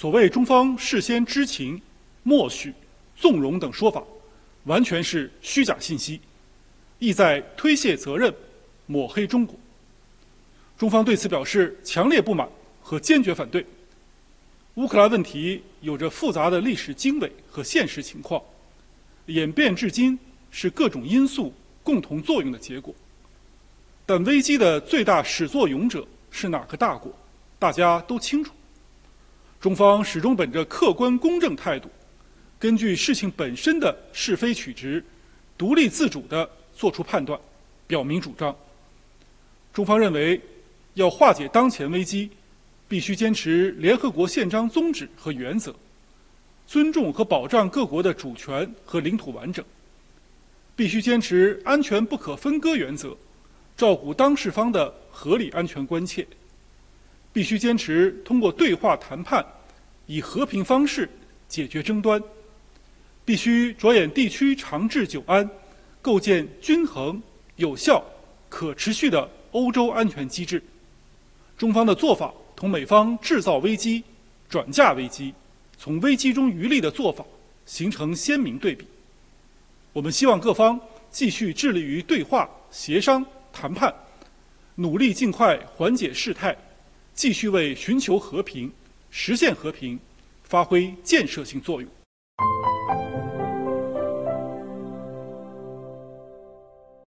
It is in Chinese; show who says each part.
Speaker 1: 所谓中方事先知情、默许、纵容等说法，完全是虚假信息，意在推卸责任、抹黑中国。中方对此表示强烈不满和坚决反对。乌克兰问题有着复杂的历史经纬和现实情况，演变至今是各种因素共同作用的结果。但危机的最大始作俑者是哪个大国，大家都清楚。中方始终本着客观公正态度，根据事情本身的是非曲直，独立自主地作出判断，表明主张。中方认为，要化解当前危机，必须坚持联合国宪章宗旨和原则，尊重和保障各国的主权和领土完整，必须坚持安全不可分割原则，照顾当事方的合理安全关切，必须坚持通过对话谈判，以和平方式解决争端，必须着眼地区长治久安，构建均衡、有效、可持续的欧洲安全机制。中方的做法同美方制造危机、转嫁危机、从危机中渔利的做法形成鲜明对比。我们希望各方继续致力于对话、协商、谈判，努力尽快缓解事态，继续为寻求和平、实现和平发挥建设性作用。